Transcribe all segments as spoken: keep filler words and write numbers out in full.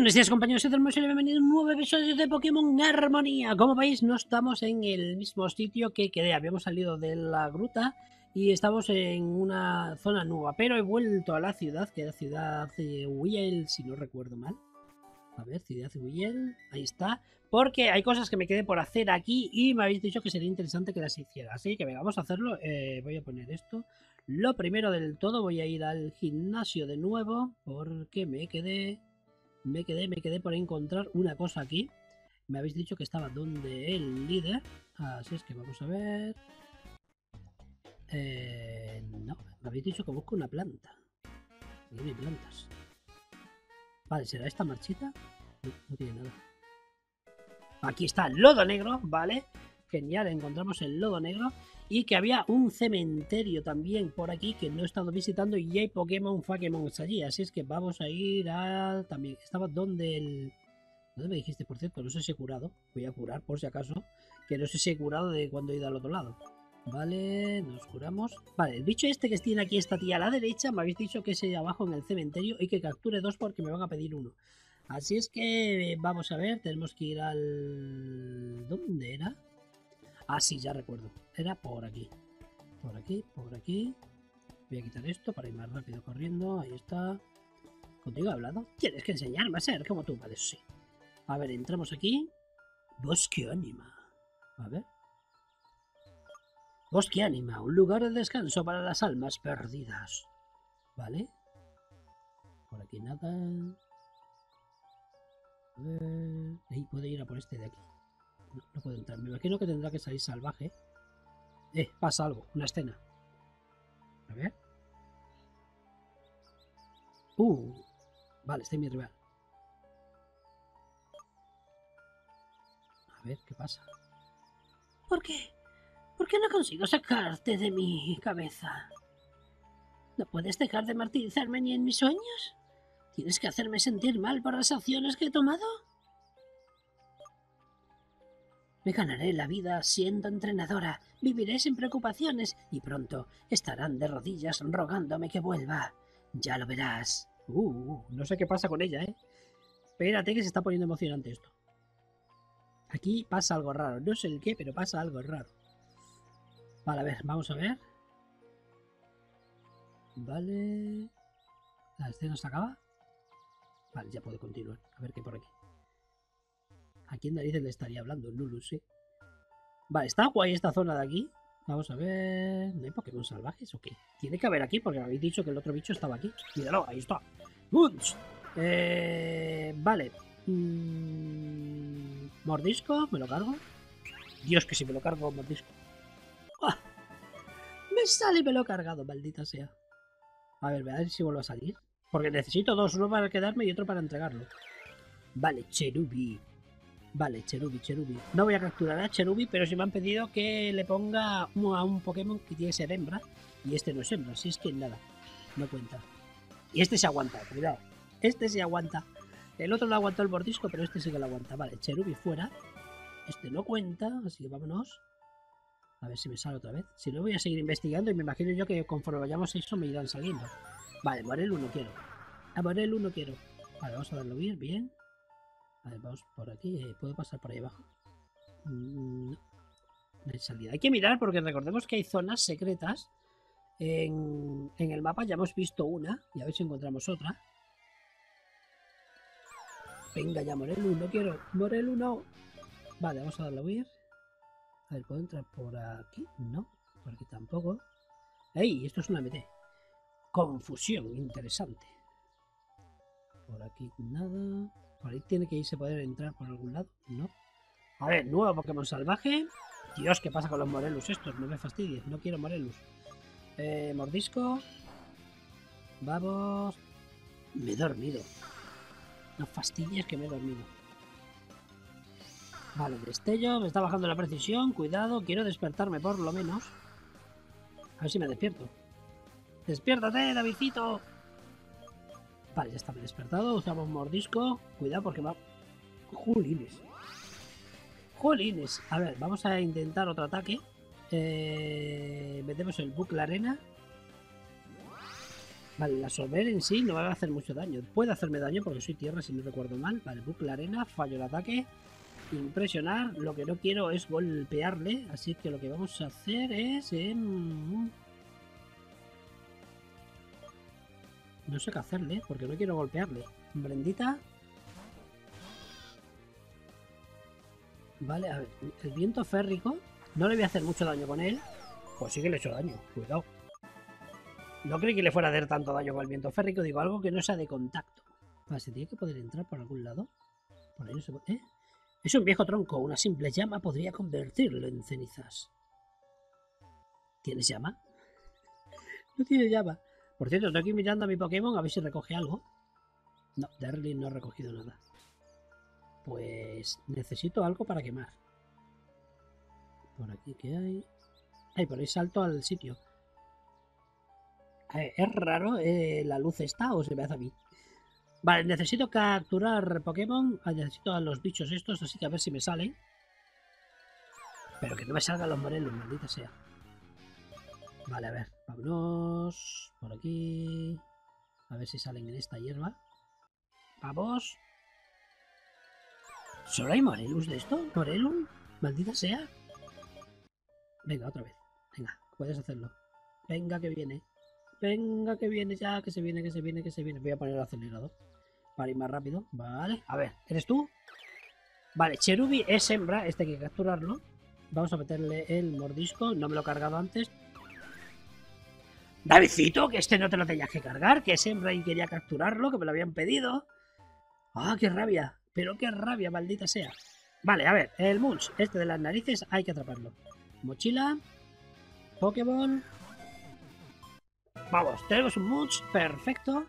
Buenos días, compañeros, soy Termo y bienvenidos a un nuevo episodio de Pokémon Armonía. Como veis, no estamos en el mismo sitio que quedé. Habíamos salido de la gruta y estamos en una zona nueva, pero he vuelto a la ciudad, que era Ciudad Wiel, si no recuerdo mal. A ver, Ciudad Wiel, ahí está. Porque hay cosas que me quedé por hacer aquí y me habéis dicho que sería interesante que las hiciera. Así que venga, vamos a hacerlo. Eh, voy a poner esto. Lo primero del todo, voy a ir al gimnasio de nuevo porque me quedé... Me quedé, me quedé por encontrar una cosa aquí. Me habéis dicho que estaba donde el líder. Así es que vamos a ver. Eh, no, me habéis dicho que busco una planta. No hay plantas. Vale, ¿será esta marchita? No, no tiene nada. Aquí está el lodo negro, ¿vale? Genial, encontramos el lodo negro. Y que había un cementerio también por aquí que no he estado visitando y hay Pokémon Pokémon allí. Así es que vamos a ir a... También estaba donde el... ¿Dónde me dijiste, por cierto? No sé si he curado. Voy a curar por si acaso. Que no sé si he curado de cuando he ido al otro lado. Vale, nos curamos. Vale, el bicho este que tiene aquí esta tía a la derecha me habéis dicho que es abajo en el cementerio y que capture dos porque me van a pedir uno. Así es que vamos a ver, tenemos que ir al... ¿Dónde era? Ah, sí, ya recuerdo. Era por aquí. Por aquí, por aquí. Voy a quitar esto para ir más rápido corriendo. Ahí está. ¿Contigo he hablado? Tienes que enseñarme a ser como tú, vale, sí. A ver, entramos aquí. Bosque Anima. A ver. Bosque Anima, un lugar de descanso para las almas perdidas. Vale. Por aquí nada. A ver. Ahí puede ir a por este de aquí. No, no puedo entrar. Me imagino que tendrá que salir salvaje. Eh, pasa algo. Una escena. A ver. Uh. Vale, está en mi rival. A ver, ¿qué pasa? ¿Por qué? ¿Por qué no consigo sacarte de mi cabeza? ¿No puedes dejar de martirizarme ni en mis sueños? ¿Tienes que hacerme sentir mal por las acciones que he tomado? Me ganaré la vida siendo entrenadora, viviré sin preocupaciones y pronto estarán de rodillas rogándome que vuelva. Ya lo verás. Uh, no sé qué pasa con ella, ¿eh? Espérate que se está poniendo emocionante esto. Aquí pasa algo raro. No sé el qué, pero pasa algo raro. Vale, a ver, vamos a ver. Vale. ¿La escena se acaba? Vale, ya puedo continuar. A ver qué por aquí. ¿A quién narices le estaría hablando? No lo sé. Vale, está guay esta zona de aquí. Vamos a ver... ¿No hay Pokémon salvajes o qué? Tiene que haber aquí porque me habéis dicho que el otro bicho estaba aquí. Míralo, ahí está. ¡Bunch! Eh... Vale. Mm... Mordisco, ¿me lo cargo? Dios, que si me lo cargo, mordisco. ¡Ah! Me sale y me lo he cargado, maldita sea. A ver, a ver si vuelvo a salir. Porque necesito dos, uno para quedarme y otro para entregarlo. Vale, Cherubi. Vale, Cherubi, Cherubi. No voy a capturar a Cherubi, pero si me han pedido que le ponga a un Pokémon que tiene que ser hembra. Y este no es hembra, así es que nada. No cuenta. Y este se aguanta, cuidado. Este se aguanta. El otro lo aguantó el mordisco, pero este sí que lo aguanta. Vale, Cherubi fuera. Este no cuenta, así que vámonos. A ver si me sale otra vez. Si no, voy a seguir investigando y me imagino yo que conforme vayamos a eso me irán saliendo. Vale, Morelu no quiero. A Morelu no quiero. Vale, vamos a darlo bien, bien. A ver, vamos por aquí. ¿Puedo pasar por ahí abajo? No, no hay salida. Hay que mirar porque recordemos que hay zonas secretas. En, en el mapa ya hemos visto una. Y a ver si encontramos otra. Venga ya, Morelu, no quiero. Morelu no. Vale, vamos a darle a huir. A ver, ¿puedo entrar por aquí? No, por aquí tampoco. ¡Ey! Esto es una M T. Confusión, interesante. Por aquí nada. Por ahí tiene que irse poder entrar por algún lado. No. A ver, nuevo Pokémon salvaje. Dios, ¿qué pasa con los Morelus estos? No me fastidies, no quiero Morelus. Eh, mordisco. Vamos. Me he dormido. No fastidies que me he dormido. Vale, destello, me está bajando la precisión. Cuidado, quiero despertarme por lo menos. A ver si me despierto. ¡Despiértate, Davidcito! Vale, ya está, me he despertado. Usamos mordisco. Cuidado porque va... ¡Jolines! ¡Jolines! A ver, vamos a intentar otro ataque. Eh... Metemos el bucle arena. Vale, la absorber en sí no va a hacer mucho daño. Puede hacerme daño porque soy tierra, si no recuerdo mal. Vale, bucle arena, fallo el ataque. Impresionar. Lo que no quiero es golpearle. Así que lo que vamos a hacer es... Eh, no sé qué hacerle, porque no quiero golpearle. Brendita. Vale, a ver. El viento férrico. No le voy a hacer mucho daño con él. Pues sí que le he hecho daño. Cuidado. No creí que le fuera a hacer tanto daño con el viento férrico. Digo, algo que no sea de contacto. Vale, se tiene que poder entrar por algún lado. Por ahí no se puede... ¿Eh? Es un viejo tronco. Una simple llama podría convertirlo en cenizas. ¿Tienes llama? No tiene llama. Por cierto, estoy aquí mirando a mi Pokémon a ver si recoge algo. No, Darling no ha recogido nada. Pues necesito algo para quemar. Por aquí, ¿qué hay? Ay, por ahí salto al sitio. Eh, es raro, eh, la luz está o se me hace a mí. Vale, necesito capturar Pokémon. Ah, necesito a los bichos estos, así que a ver si me salen. Pero que no me salgan los morelos, maldita sea. Vale, a ver, vámonos por aquí. A ver si salen en esta hierba. Vamos. ¿Solo hay Morelus de esto? ¿Morelum? Maldita sea. Venga, otra vez. Venga, puedes hacerlo. Venga, que viene. Venga, que viene ya, que se viene, que se viene, que se viene. Voy a poner el acelerador para ir más rápido. Vale, a ver, ¿eres tú? Vale, Cherubi es hembra, este hay que capturarlo. Vamos a meterle el mordisco. No me lo he cargado antes. Davidcito, que este no te lo tenías que cargar, que es hembra y quería capturarlo, que me lo habían pedido. ¡Ah, qué rabia! Pero qué rabia, maldita sea. Vale, a ver, el Munch, este de las narices, hay que atraparlo. Mochila. Pokéball. Vamos, tenemos un Munch, perfecto.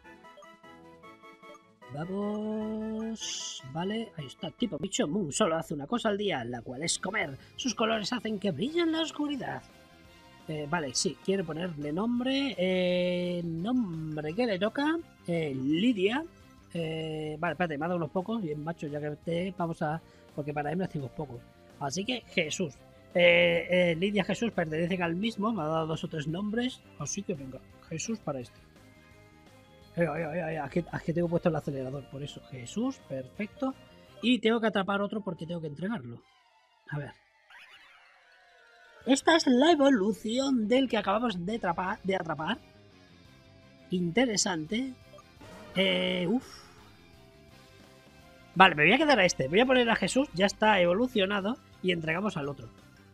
Vamos. Vale, ahí está. Tipo bicho Moon solo hace una cosa al día, la cual es comer. Sus colores hacen que brille en la oscuridad. Eh, vale, sí, quiero ponerle nombre. Eh, nombre que le toca. Eh, Lidia. Eh, vale, espérate, me ha dado unos pocos. Bien, macho, ya que te vamos a... Porque para él me hacemos pocos. Así que Jesús. Eh, eh, Lidia Jesús pertenecen al mismo. Me ha dado dos o tres nombres. Así que venga, Jesús para este. Eh, eh, eh, eh, aquí, aquí tengo puesto el acelerador, por eso. Jesús, perfecto. Y tengo que atrapar otro porque tengo que entregarlo. A ver. Esta es la evolución del que acabamos de atrapar. De atrapar. Interesante. Eh, uf. Vale, me voy a quedar a este. Voy a poner a Jesús. Ya está evolucionado. Y entregamos al otro.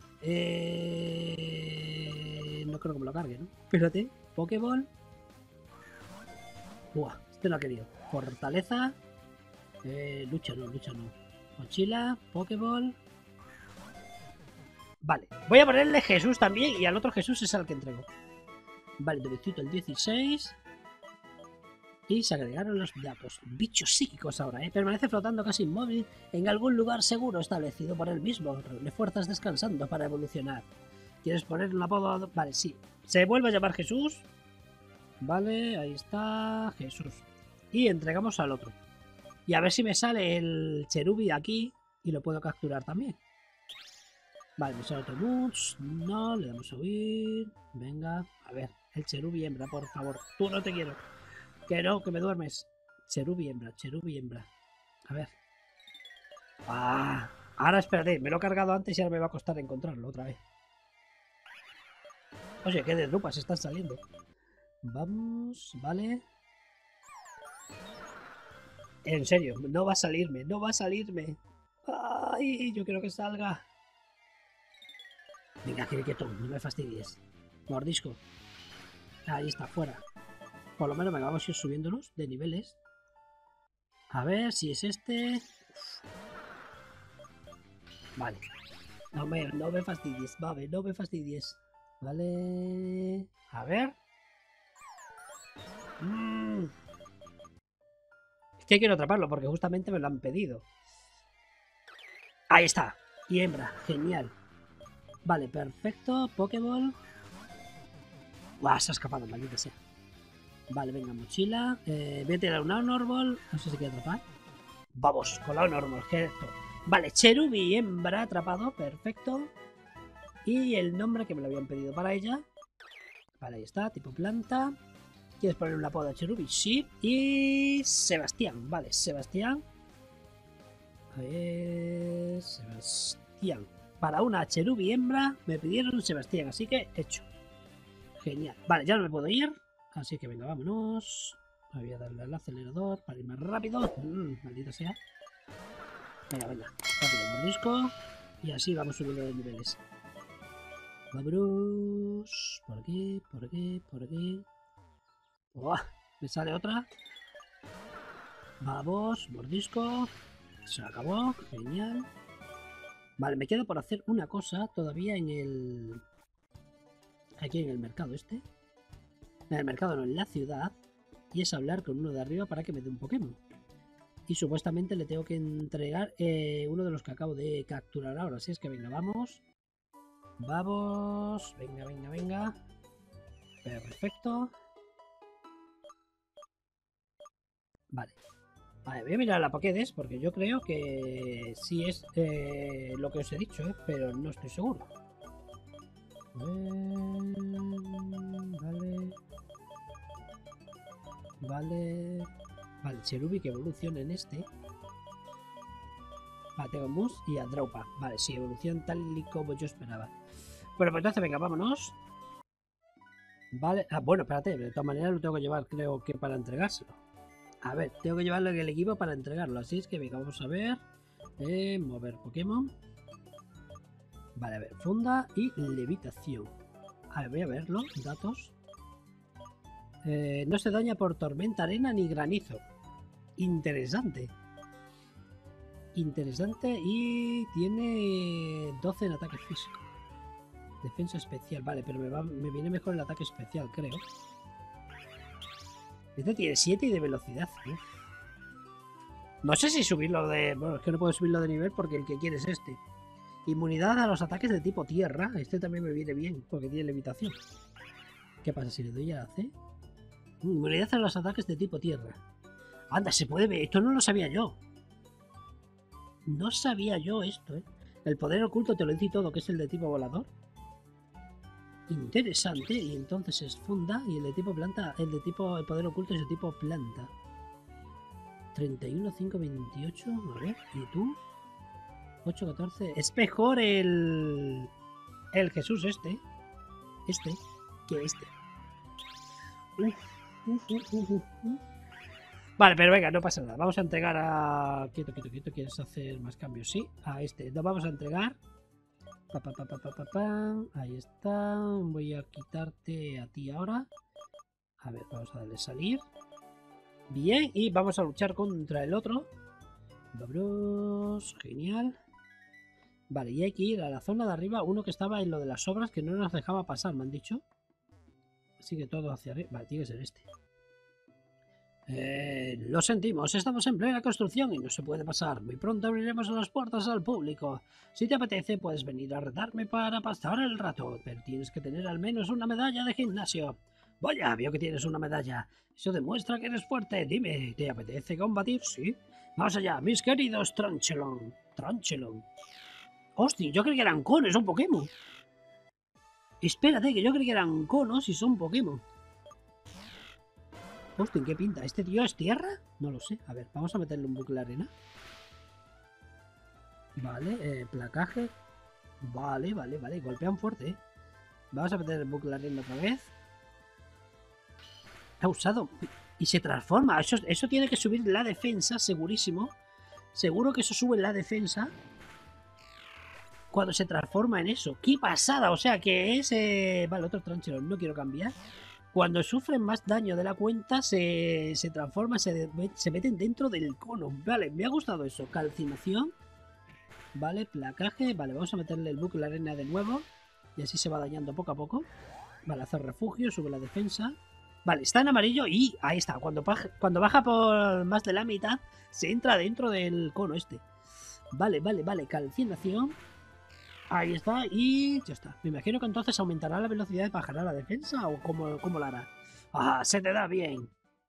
Eh... No creo que me lo cargue, ¿no? Espérate. Pokéball. Buah, este no ha querido. Fortaleza. Eh, lucha no, lucha no. Mochila. Pokéball. Vale, voy a ponerle Jesús también y al otro Jesús es al que entrego. Vale, necesito el dieciséis. Y se agregaron los datos. Bichos psíquicos ahora, ¿eh? Permanece flotando casi inmóvil en algún lugar seguro establecido por él mismo. Reúne fuerzas descansando para evolucionar. ¿Quieres poner un apodo? Vale, sí. Se vuelve a llamar Jesús. Vale, ahí está Jesús. Y entregamos al otro. Y a ver si me sale el Cherubi aquí y lo puedo capturar también. Vale, me sale otro Munch. No, le damos a huir. Venga, a ver, el Cherubi hembra, por favor. Tú no te quiero. Que no, que me duermes. Cherubi hembra, Cherubi hembra. A ver. Ah, ahora espérate, me lo he cargado antes y ahora me va a costar encontrarlo otra vez. Oye, qué de drupas están saliendo. Vamos, vale. En serio, no va a salirme, no va a salirme. Ay, yo quiero que salga. Venga, que quieto, no me fastidies. Mordisco. Ahí está, fuera. Por lo menos venga, vamos a ir subiéndonos de niveles. A ver si es este. Uf. Vale. No me, no me fastidies, vale, no me fastidies. Vale. A ver. Mm. Es que quiero atraparlo porque justamente me lo han pedido. Ahí está. Y hembra, genial. Vale, perfecto. Pokéball. Guau, se ha escapado, maldita sea. Vale, venga, mochila. Eh, voy a tirar una Honor Ball. No sé si quiere atrapar. Vamos, con la Honor Ball, cierto. Vale, Cherubi hembra atrapado, perfecto. Y el nombre que me lo habían pedido para ella. Vale, ahí está, tipo planta. ¿Quieres poner un apodo a Cherubi? Sí. Y Sebastián. Vale, Sebastián. A ver... Sebastián. Para una Cherubi hembra me pidieron Sebastián, así que hecho. Genial. Vale, ya no me puedo ir. Así que venga, vámonos. Voy a darle al acelerador para ir más rápido. Mm, maldita sea. Venga, venga. Rápido, mordisco. Y así vamos subiendo de niveles. Vámonos. Por aquí, por aquí, por aquí. Oh, me sale otra. Vamos, mordisco. Se acabó. Genial. Vale, me queda por hacer una cosa todavía en el... Aquí en el mercado este. En el mercado no, en la ciudad. Y es hablar con uno de arriba para que me dé un Pokémon. Y supuestamente le tengo que entregar eh, uno de los que acabo de capturar ahora. Así es que venga, vamos. Vamos. Venga, venga, venga. Perfecto. Vale. Vale, voy a mirar la Pokédex porque yo creo que sí es eh, lo que os he dicho, ¿eh? Pero no estoy seguro. Vale. Vale. Vale, Cherubi que evoluciona en este. Vale, tengo Moose y a Draupa. Vale, sí, evolución tal y como yo esperaba. Bueno, pues entonces venga, vámonos. Vale. Ah, bueno, espérate, de todas maneras lo tengo que llevar, creo que para entregárselo. A ver, tengo que llevarlo en el equipo para entregarlo. Así es que venga, vamos a ver. Eh, mover Pokémon. Vale, a ver, funda y levitación. A ver, voy a verlo. Datos. Eh, no se daña por tormenta, arena ni granizo. Interesante. Interesante y tiene doce en ataque físico. Defensa especial, vale, pero me, va, me viene mejor el ataque especial, creo. Este tiene siete y de velocidad. Uf. No sé si subirlo de... Bueno, es que no puedo subirlo de nivel porque el que quiere es este. Inmunidad a los ataques de tipo tierra. Este también me viene bien porque tiene levitación. ¿Qué pasa si le doy a C? Inmunidad a los ataques de tipo tierra. Anda, se puede ver. Esto no lo sabía yo. No sabía yo esto, ¿eh? El poder oculto te lo dice todo, que es el de tipo volador. Interesante. Y entonces es funda. Y el de tipo planta, el de tipo el poder oculto es de tipo planta. treinta y uno, cinco, veintiocho. A ver, ¿y tú? ocho, catorce. Es mejor el... El Jesús este. Este. Que este. Uf, uf, uf, uf, uf. Vale, pero venga, no pasa nada. Vamos a entregar a... Quieto, quieto, quieto. ¿Quieres hacer más cambios? Sí, a este. Lo vamos a entregar. Pa, pa, pa, pa, pa, pa, pa. Ahí está. Voy a quitarte a ti ahora. A ver, vamos a darle salir. Bien, y vamos a luchar contra el otro. Vámonos. Genial. Vale, y hay que ir a la zona de arriba. Uno que estaba en lo de las obras que no nos dejaba pasar, me han dicho. Así que todo hacia arriba. Vale, tiene que ser este. Eh, lo sentimos, estamos en plena construcción y no se puede pasar. Muy pronto abriremos las puertas al público. Si te apetece, puedes venir a retarme para pasar el rato, pero tienes que tener al menos una medalla de gimnasio. Vaya, veo que tienes una medalla. Eso demuestra que eres fuerte. Dime, ¿te apetece combatir? Sí. Vamos allá, mis queridos Tranchelon. Tranchelon. Hostia, yo creí que eran conos, son Pokémon. Espérate, que yo creí que eran conos y son Pokémon. Hostia, ¿qué pinta? ¿Este tío es tierra? No lo sé. A ver, vamos a meterle un bucle de arena. Vale, eh, placaje. Vale, vale, vale. Golpean fuerte, ¿eh? Vamos a meter el bucle de arena otra vez. Ha usado... Y se transforma. Eso, eso tiene que subir la defensa, segurísimo. Seguro que eso sube la defensa. Cuando se transforma en eso. ¡Qué pasada! O sea, que es... Eh... Vale, otro Tranchelon. No quiero cambiar. Cuando sufren más daño de la cuenta, se, se transforman, se, se meten dentro del cono. Vale, me ha gustado eso. Calcinación. Vale, placaje. Vale, vamos a meterle el bucle de arena de nuevo. Y así se va dañando poco a poco. Vale, hacer refugio, sube la defensa. Vale, está en amarillo y ahí está. Cuando baja, cuando baja por más de la mitad, se entra dentro del cono este. Vale, vale, vale. Calcinación. Ahí está, y ya está. Me imagino que entonces aumentará la velocidad y bajará la defensa, o cómo, cómo la hará. ¡Ah, se te da bien!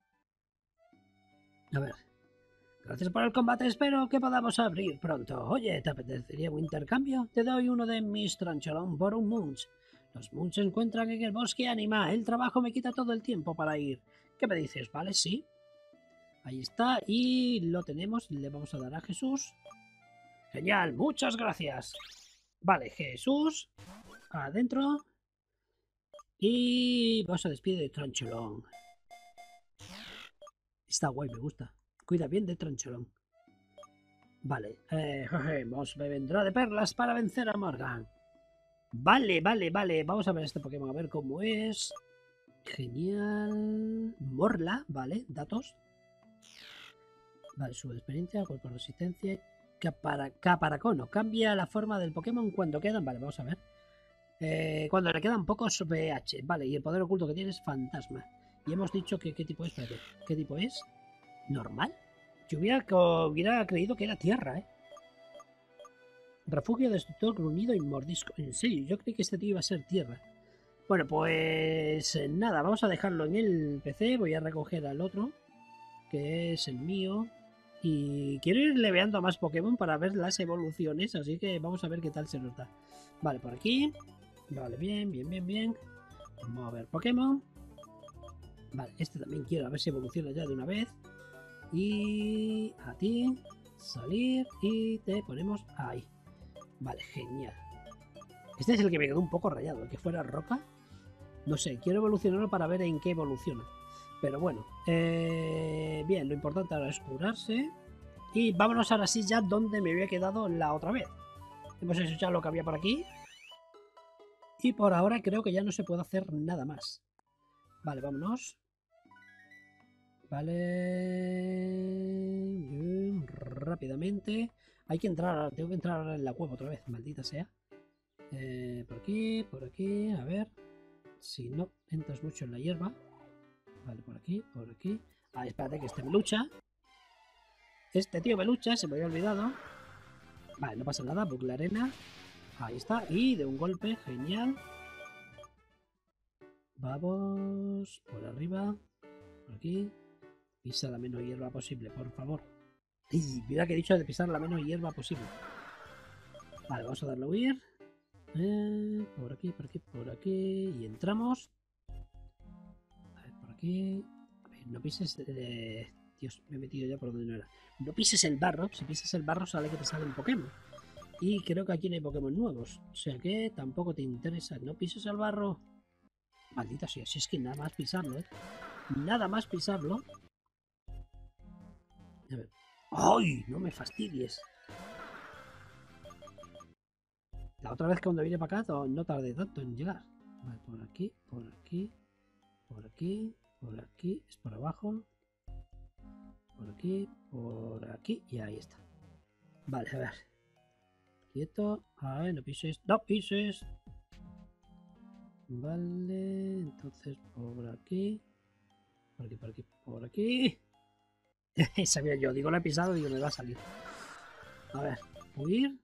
A ver. Gracias por el combate, espero que podamos abrir pronto. Oye, ¿te apetecería un intercambio? Te doy uno de mis Tranchelon por un Moons. Los Moons se encuentran en el bosque Anima. El trabajo me quita todo el tiempo para ir. ¿Qué me dices? Vale, sí. Ahí está. Y lo tenemos. Le vamos a dar a Jesús. Genial. Muchas gracias. Vale, Jesús. Adentro. Y vamos a despedir de Troncholón. Está guay, me gusta. Cuida bien de Troncholón. Vale. Eh, Mos me vendrá de perlas para vencer a Morgan. Vale, vale, vale. Vamos a ver este Pokémon, a ver cómo es. Genial. Morla, vale. Datos. Vale, su experiencia, cuerpo resistencia. Capara, Caparacono. Cambia la forma del Pokémon cuando quedan. Vale, vamos a ver. Eh, cuando le quedan pocos P H. Vale, y el poder oculto que tiene es fantasma. Y hemos dicho que qué tipo es. Espérate, ¿qué tipo es? ¿Normal? Yo hubiera, hubiera creído que era tierra, ¿eh? Refugio, destructor, gruñido y mordisco. En serio, yo creí que este tío iba a ser tierra. Bueno, pues nada, vamos a dejarlo en el P C. Voy a recoger al otro, que es el mío. Y quiero ir leveando a más Pokémon para ver las evoluciones. Así que vamos a ver qué tal se nos da. Vale, por aquí. Vale, bien, bien, bien, bien. Vamos a ver Pokémon. Vale, este también quiero a ver si evoluciona ya de una vez. Y a ti. Salir. Y te ponemos ahí. Vale, genial. Este es el que me quedó un poco rayado. El que fuera roca. No sé, quiero evolucionarlo para ver en qué evoluciona. Pero bueno. Eh, bien, lo importante ahora es curarse. Y vámonos ahora sí ya donde me había quedado la otra vez. Hemos hecho ya lo que había por aquí. Y por ahora creo que ya no se puede hacer nada más. Vale, vámonos. Vale. Bien, rápidamente. Hay que entrar, tengo que entrar en la cueva otra vez, maldita sea. Eh, por aquí, por aquí, a ver. Si no entras mucho en la hierba. Vale, por aquí, por aquí. Ah, espérate que este me lucha. Este tío me lucha, se me había olvidado. Vale, no pasa nada, bucle arena. Ahí está, y de un golpe, genial. Vamos, por arriba, por aquí. Pisa la menos hierba posible, por favor. Y mira que he dicho de pisar la menos hierba posible. Vale, vamos a darle a huir. Eh, por aquí, por aquí, por aquí. Y entramos. A ver, por aquí. A ver, no pises... Eh... Dios, me he metido ya por donde no era. No pises el barro. Si pisas el barro sale que te sale un Pokémon. Y creo que aquí no hay Pokémon nuevos. O sea que tampoco te interesa. No pises el barro. Maldita sea, si es que nada más pisarlo, ¿eh? Nada más pisarlo. A ver. ¡Ay! No me fastidies. La otra vez que cuando vine para acá no tardé tanto en llegar. Vale, por aquí, por aquí, por aquí, por aquí, es por abajo. Por aquí, por aquí y ahí está. Vale, a ver. Quieto. A ver, no pises. ¡No pises! Vale, entonces por aquí. Por aquí, por aquí, por aquí. Sabía yo, digo, la he pisado, digo, me va a salir. A ver, huir.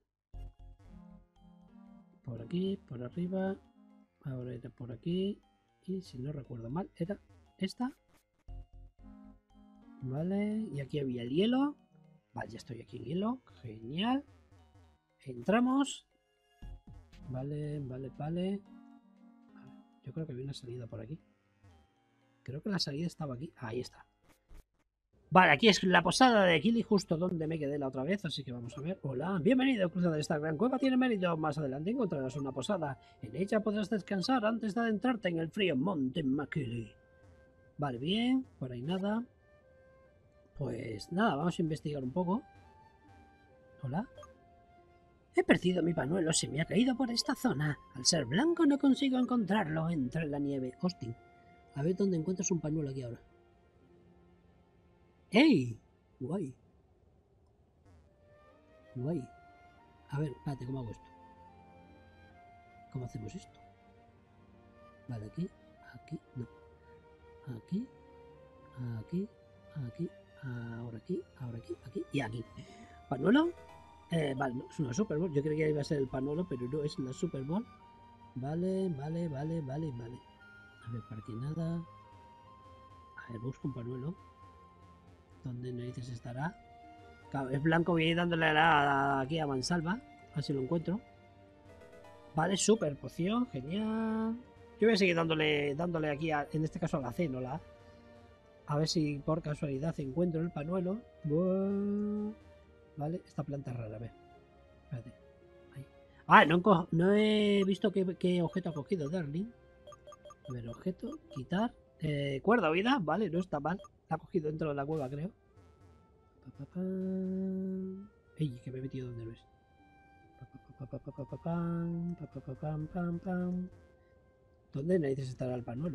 Por aquí, por arriba. Ahora era por aquí. Y si no recuerdo mal, era esta. Vale, y aquí había el hielo. Vale, ya estoy aquí en hielo. Genial. Entramos. Vale, vale, vale. A ver, yo creo que había una salida por aquí. Creo que la salida estaba aquí. Ahí está. Vale, aquí es la posada de Kili, justo donde me quedé la otra vez, así que vamos a ver. Hola, bienvenido, cruzador. Esta gran cueva tiene mérito. Más adelante encontrarás una posada. En ella podrás descansar antes de adentrarte en el frío monte Makili. Vale, bien, por ahí nada. Pues nada, vamos a investigar un poco. Hola. He perdido mi pañuelo, se me ha caído por esta zona. Al ser blanco no consigo encontrarlo entre la nieve. Hostia, a ver dónde encuentras un pañuelo aquí ahora. ¡Ey! Guay. Guay. A ver, espérate, ¿cómo hago esto? ¿Cómo hacemos esto? Vale, aquí, aquí, no. Aquí, aquí, aquí, ahora aquí, ahora aquí, aquí y aquí. ¿Pañuelo? Eh, vale, no, es una Super Bowl. Yo creía que iba a ser el pañuelo, pero no, es la Super Bowl. Vale, vale, vale, vale, vale. A ver, por aquí nada. A ver, busco un pañuelo. ¿Dónde narices estará? Claro, es blanco, voy a ir dándole a la, aquí a mansalva. A ver si lo encuentro. Vale, super poción, genial. Yo voy a seguir dándole, dándole aquí, a, en este caso a la C, no la A. A ver si por casualidad encuentro el pañuelo. Buah. Vale, esta planta es rara, a ver. Espérate. Ahí. Ah, no, no he visto qué, qué objeto ha cogido Darling. A ver, objeto, quitar. Eh, cuerda oída, vale, no está mal. La ha cogido dentro de la cueva, creo. Pa, pa, pa. Ey, que me he metido donde no es. Pa, pa, pa, pa, pa, pa, pam, pa, pa, pa, pam, pam, pam. ¿Dónde narices estará el pañuelo?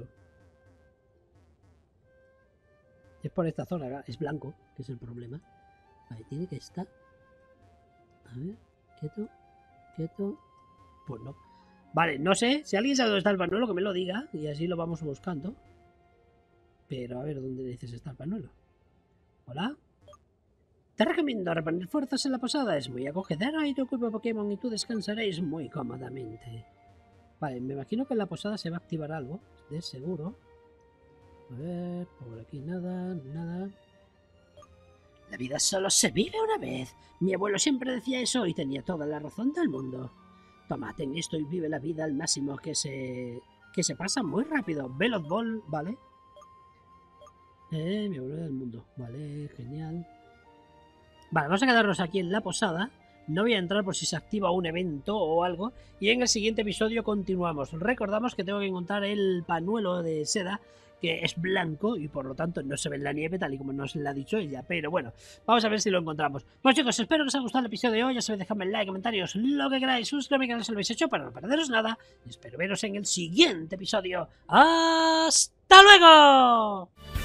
Es por esta zona, es blanco, que es el problema. Ahí tiene que estar. A ver, quieto, quieto. Pues no. Vale, no sé, si alguien sabe dónde está el pañuelo, que me lo diga, y así lo vamos buscando. Pero a ver, ¿dónde dices está el pañuelo? ¿Hola? Te recomiendo reponer fuerzas en la posada, es muy acogedera y tu equipo Pokémon y tú descansaréis muy cómodamente. Vale, me imagino que en la posada se va a activar algo, de seguro. A ver, por aquí nada, nada. La vida solo se vive una vez. Mi abuelo siempre decía eso y tenía toda la razón del mundo. Toma, ten esto y vive la vida al máximo, que se... que se pasa muy rápido. Veloz Ball, vale. Eh, mi abuelo del mundo. Vale, genial. Vale, vamos a quedarnos aquí en la posada. No voy a entrar por si se activa un evento o algo. Y en el siguiente episodio continuamos. Recordamos que tengo que encontrar el pañuelo de seda, que es blanco y por lo tanto no se ve en la nieve, tal y como nos lo ha dicho ella. Pero bueno, vamos a ver si lo encontramos. Pues chicos, espero que os haya gustado el episodio de hoy. Ya sabéis, dejadme el like, comentarios, lo que queráis. Suscribidme al canal si lo habéis hecho para no perderos nada. Y espero veros en el siguiente episodio. ¡Hasta luego!